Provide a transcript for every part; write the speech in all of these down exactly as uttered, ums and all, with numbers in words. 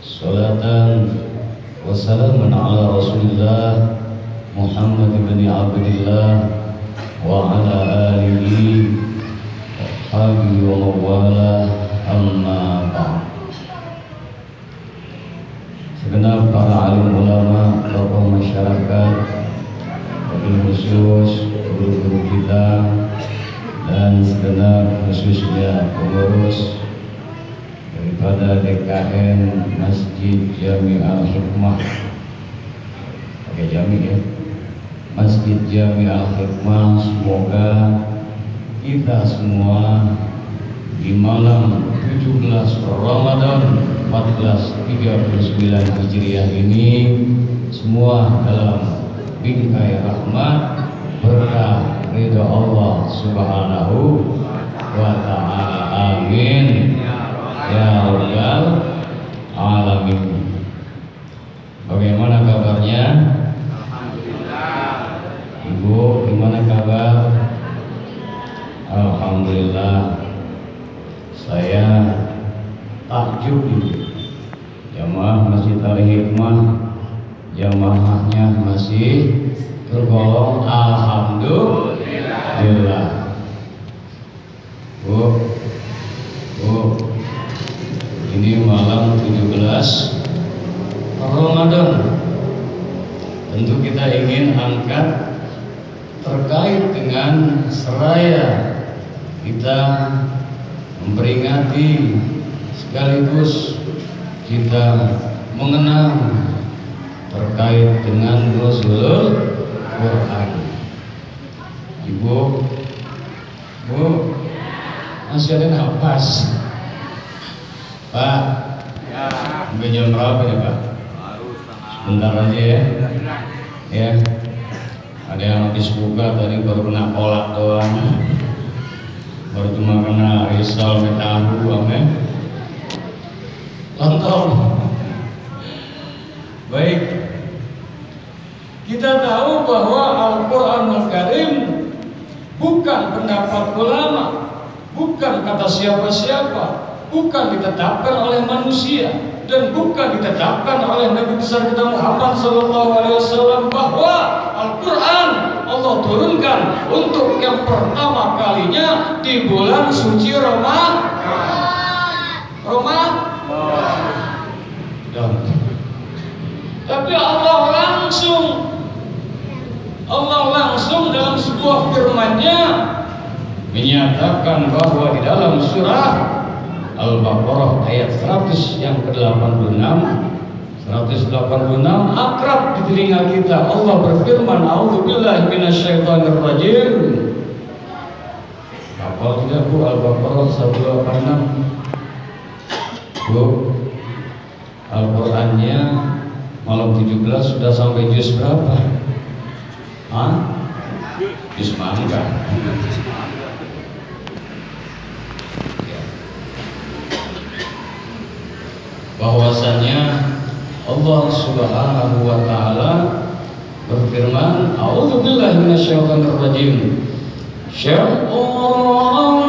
Salatan wa salaman ala Rasulillah Muhammad bin Abdillah wa ala alihi wa ashabihi wa mawala, amma ba'd. Segenap para alim ulama, tokoh masyarakat, wabil khusus guru-guru kita, dan segenap khususnya pengurus daripada D K N Masjid Jami Al-Hikmah, pakai Jami ya, Masjid Jami Al-Hikmah. Semoga kita semua di malam tujuh belas Ramadan seribu empat ratus tiga puluh sembilan Hijriah ini semua dalam bingkai rahmat, berkah, ridha Allah Subhanahu wa ta'ala. Amin ya rabbal alamin. Bagaimana kabarnya? Alhamdulillah. Ibu, gimana kabar? Alhamdulillah. Saya takjub ini, jamaah Masjid Al-Hikmah, jamaahnya masih tergolong alhamdulillah. Bu, bu, ini malam tujuh belas Ramadan. Tentu kita ingin angkat terkait dengan seraya kita memperingati sekaligus kita mengenang terkait dengan Rasulul Quran. Ibu, bu, masih ada nafas? Pak, Ya, sampai jam berapa ya Pak? baru setengah. Sebentar aja ya. Ya, ada yang habis buka tadi baru kena kolak doang, baru cuma kena risol metahu, amin. Lontong. Baik, kita tahu bahwa Al-Quranul Karim bukan pendapat ulama, bukan kata siapa-siapa, bukan ditetapkan oleh manusia, dan bukan ditetapkan oleh Nabi besar kita Muhammad Sallallahu Alaihi Wasallam, bahwa Al-Quran Allah turunkan untuk yang pertama kalinya di bulan suci Ramadan. Ramadan. Tapi Allah langsung, Allah langsung dalam sebuah firman-Nya menyatakan bahwa di dalam surah Al-Baqarah ayat seratus yang ke delapan puluh enam, seratus delapan puluh enam, akrab di telinga kita. Allah berfirman, A'udzubillahi minasyaitonir rajim. Hafal tidak Bu Al-Baqarah seratus delapan puluh enam? Bu, Al-Qur'annya malam tujuh belas sudah sampai juz berapa? Hah? Juz mangga. Bahwasanya Allah Subhanahu wa taala berfirman, A'udzubillahi minasyaitonir rajim. Syai'ur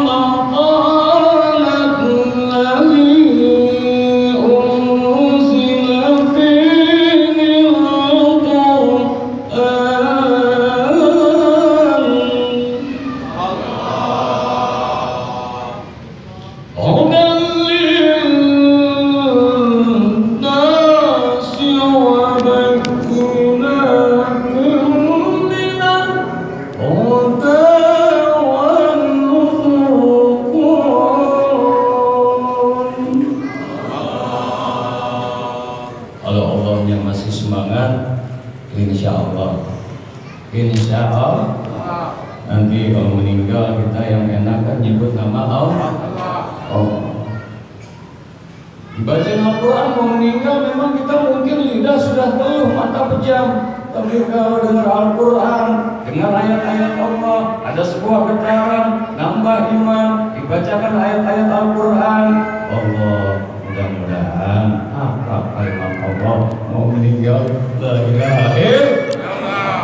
nanti kalau meninggal kita yang enak kan nyebut nama Allah. Oh. Dibaca Al-Quran mau meninggal memang kita mungkin lidah sudah peluh, mata pejam. Tapi kalau dengar Al-Quran, dengar ayat-ayat Allah, ada sebuah getaran, nambah iman, dibacakan ayat-ayat Al-Quran. Allah, mudah-mudahan akrab kalimat Allah mau meninggal. La ilaha illallah.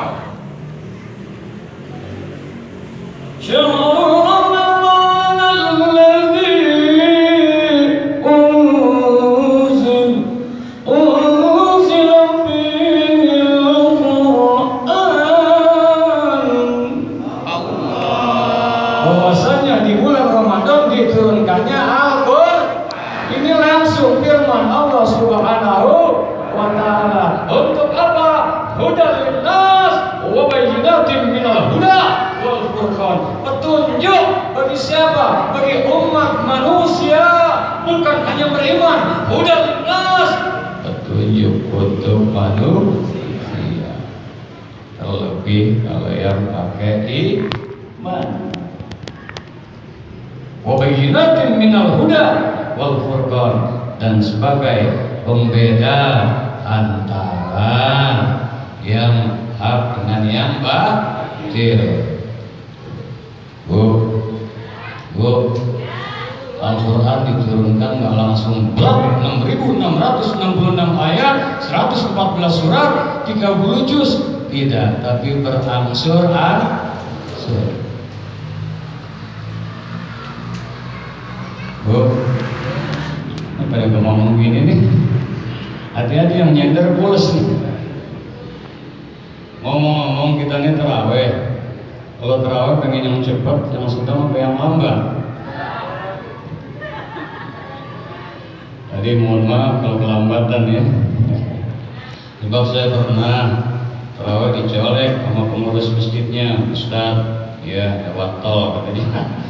bagi siapa? Bagi umat manusia, bukan hanya beriman. Hudan linnas, petunjuk untuk manusia. Terlebih kalau yang pakai iman. Wa bayyinatin minal huda wal furqan, dan sebagai pembeda antara yang hak dengan yang batil. Bu, bu, Al-Quran diturunkan nggak langsung blok, enam ribu enam ratus enam puluh enam ayat, seratus empat belas surat, tiga puluh juz, tidak, tapi berangsur-angsur. Bu, ini pada ngomong gini nih, hati-hati yang nyender pules nih. Ngomong-ngomong kita nih terawih, kalau terawih pengen yang cepat, yang sedang apa yang lambat. Jadi mohon maaf kalau kelambatan ya. Sebab saya pernah terawih dicolek sama pengurus masjidnya, Ustaz, ya lewat tol katanya.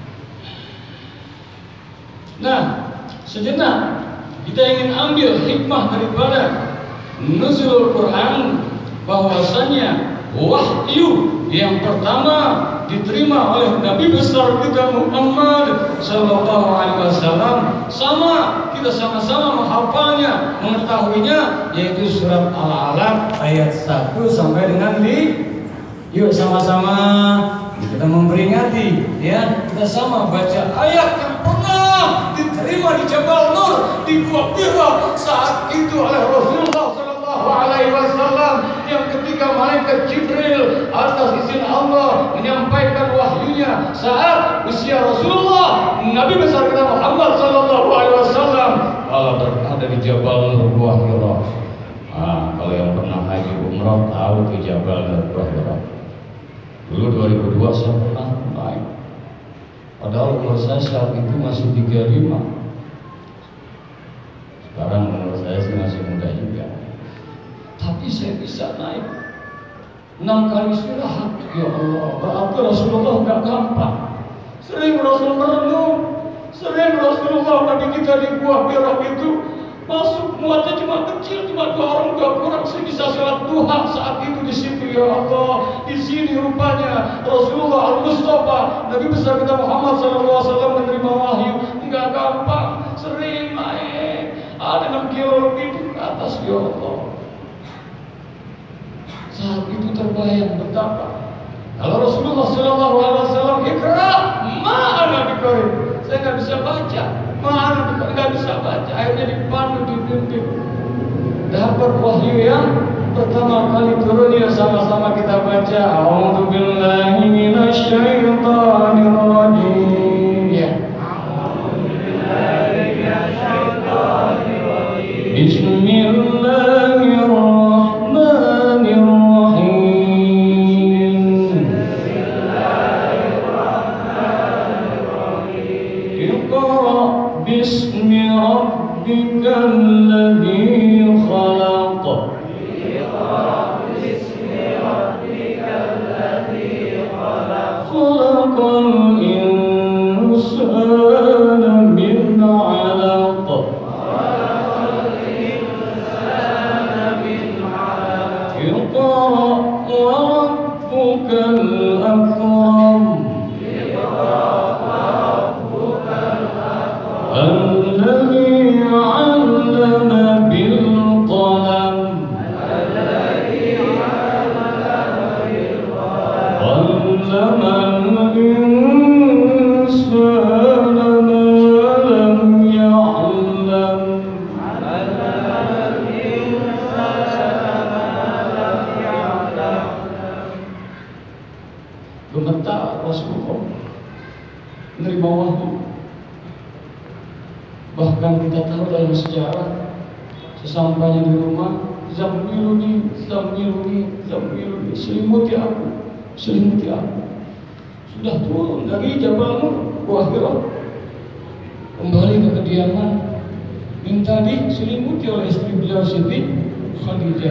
Nah, sejenak kita ingin ambil hikmah daripada nuzul Quran, bahwasanya wahyu yang pertama diterima oleh Nabi besar kita Muhammad Sallallahu Alaihi Wasallam, sama kita sama-sama menghafalnya, mengetahuinya, yaitu surat Al-Alaq ayat satu sampai dengan di. Yuk sama-sama kita memperingati, ya, kita sama baca ayat yang pernah diterima di Jabal Nur, di Gua Hira saat itu oleh Rasulullah Sallallahu Alaihi Wasallam, yang ketika malaikat Jibril atas izin Allah menyampaikan wahyunya saat usia Rasulullah, Nabi besar kita Muhammad Sallallahu Alaihi Wasallam Allah berada di Jabal Nur Gua Hira. Nah, kalau yang pernah haji umrah tahu ke Jabal Nur Gua Hira. Dulu dua ribu dua saya pernah naik, padahal umur saya saat itu masih tiga puluh lima. Sekarang umur saya sih masih muda juga, tapi saya bisa naik enam kali istirahat. Ya Allah, berarti Rasulullah nggak gampang. Sering Rasul merenung, sering Rasulullah Nabi kita di Gua Hira itu masuk, muatnya cuma kecil, cuma dua orang, dua kurang. Saya bisa sholat duha saat itu di situ. Ya Allah, di sini rupanya Rasulullah Al-Mustafa Nabi besar kita Muhammad Sallallahu Alaihi Wasallam menerima wahyu. Enggak gampang, sering naik, ada enam kilo lebih di atas. Ya Allah, saat itu terbayang betapa kalau Rasulullah Sallallahu Alaihi Wasallam ikra ma'ana biqarib, saya nggak bisa baca, ma'ana biqarib, nggak bisa baca, akhirnya dipandu, dibimbing, dapat wahyu yang pertama kali turun. Ya sama-sama kita baca, a'udzu billahi minasy syaithanir rajim. Ya, Bismillahirrahmanirrahim. Iqra bismi rabbikal ladzi khalaq. Khalaqal insana min 'alaq. Iqra wa rabbukal akram. Alladzi 'allama bil qalam. Allamal insana ma lam ya'lam. Gemetar Rasulullah menerima wahyu. Bahkan kita tahu dalam sejarah, sesampainya di rumah, Zammiluni, Zammiluni, Zammiluni, selimuti aku, selimuti aku. Sudah turun dari Jabal Nur Gua Hira, kembali ke kediaman, minta diselimuti oleh istri beliau Siti Khadijah.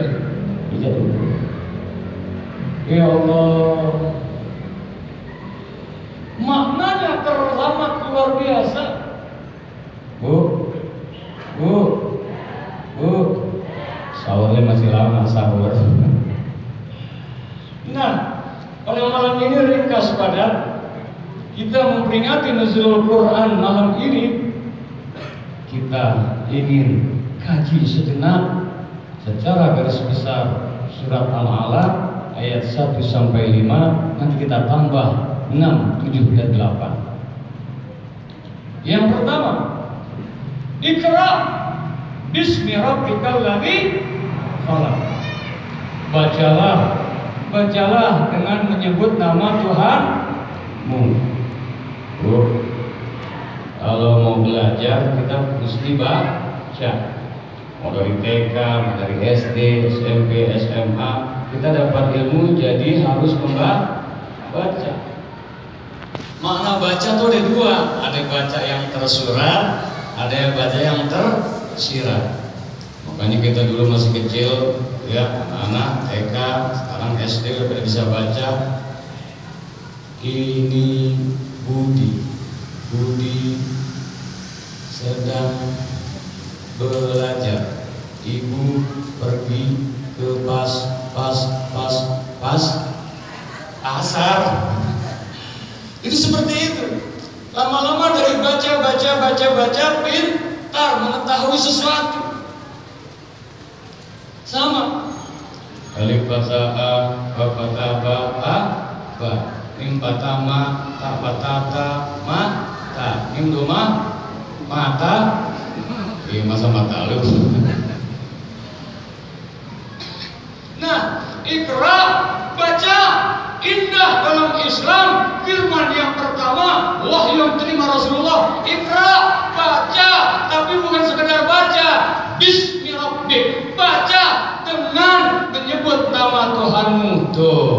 Ya Allah, maknanya teramat luar biasa. Bu, bu, bu, sahurnya masih lama sahur. Nah, pada malam ini ringkas padat, kita memperingati nuzulul Quran malam ini. Kita ingin kaji sejenak secara garis besar surat Al-Alaq ayat satu sampai lima, nanti kita tambah enam, tujuh, dan delapan. Yang pertama, Iqra bismi rabbikal ladzi khalaq. Bacalah, bacalah dengan menyebut nama Tuhanmu. Oh, kalau mau belajar kita mesti baca. Mau dari T K, mau dari S D, S M P, S M A, kita dapat ilmu jadi harus membaca. Makna baca tuh ada dua, ada baca yang tersurat, ada yang baca yang tersirat. Makanya kita dulu masih kecil, ya anak T K, sekarang S D udah bisa baca. Ini Budi, Budi sedang belajar. Ibu pergi ke pas, pas, pas, pas, pasar. Itu seperti itu. Lama-lama dari baca, baca, baca, baca, pintar mengetahui sesuatu. Sama. Alif basa'a, ba bataba, a, ba. Mim batama, ta batata, ma, ta. Mim doma, mata. Iya masa mata lu. Nah, Iqra, baca. Indah dalam Islam, firman yang pertama, wahyu yang terima Rasulullah. Iqra, baca, tapi bukan sekedar baca. Bismi rabbik, baca dengan menyebut nama Tuhanmu. Tuh.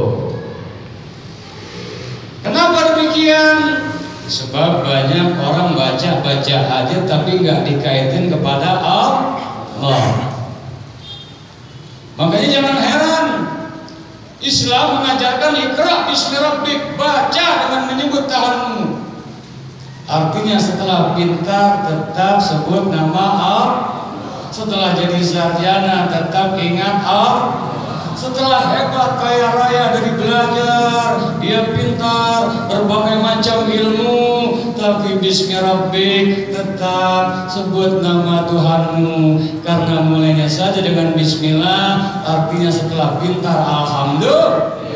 Kenapa demikian? Sebab banyak orang baca-baca aja tapi nggak dikaitin kepada Allah. Makanya jangan heran, Islam mengajarkan Iqra bismi rabbik, baca dengan menyebut Tuhanmu. Artinya setelah pintar tetap sebut nama Allah. Setelah jadi sarjana tetap ingat Allah. Setelah hebat kaya raya dari belajar, dia pintar berbagai macam ilmu, tapi bismi rabbik tetap sebut nama Tuhanmu. Karena mulainya saja dengan bismillah, artinya setelah pintar alhamdulillah.